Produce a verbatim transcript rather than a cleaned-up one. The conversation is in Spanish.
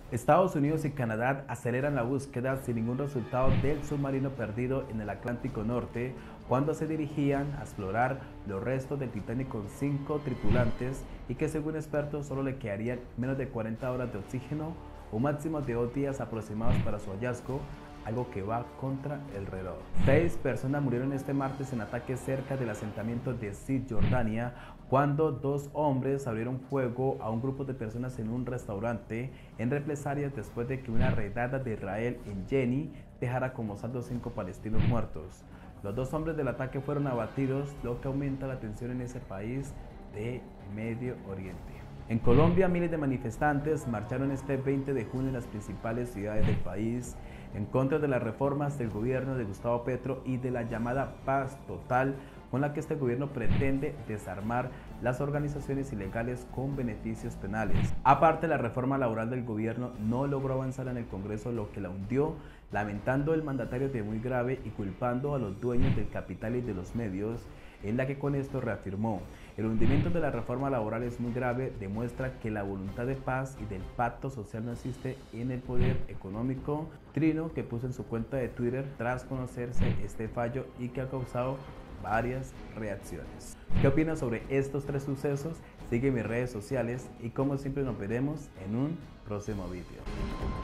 Estados Unidos y Canadá aceleran la búsqueda sin ningún resultado del submarino perdido en el Atlántico Norte cuando se dirigían a explorar los restos del Titanic con cinco tripulantes y que según expertos solo le quedarían menos de cuarenta horas de oxígeno, un máximo de dos días aproximados para su hallazgo, algo que va contra el reloj. Seis personas murieron este martes en ataques cerca del asentamiento de Cisjordania cuando dos hombres abrieron fuego a un grupo de personas en un restaurante en represalias después de que una redada de Israel en Jeni dejara como saldo cinco palestinos muertos. Los dos hombres del ataque fueron abatidos, lo que aumenta la tensión en ese país de Medio Oriente. En Colombia, miles de manifestantes marcharon este veinte de junio en las principales ciudades del país en contra de las reformas del gobierno de Gustavo Petro y de la llamada paz total con la que este gobierno pretende desarmar las organizaciones ilegales con beneficios penales. Aparte, la reforma laboral del gobierno no logró avanzar en el Congreso, lo que la hundió, lamentando el mandatario de muy grave y culpando a los dueños del capital y de los medios, en la que con esto reafirmó: el hundimiento de la reforma laboral es muy grave, demuestra que la voluntad de paz y del pacto social no existe en el poder económico. Trino, que puso en su cuenta de Twitter tras conocerse este fallo y que ha causado varias reacciones. ¿Qué opinas sobre estos tres sucesos? Sigue mis redes sociales y como siempre nos veremos en un próximo vídeo.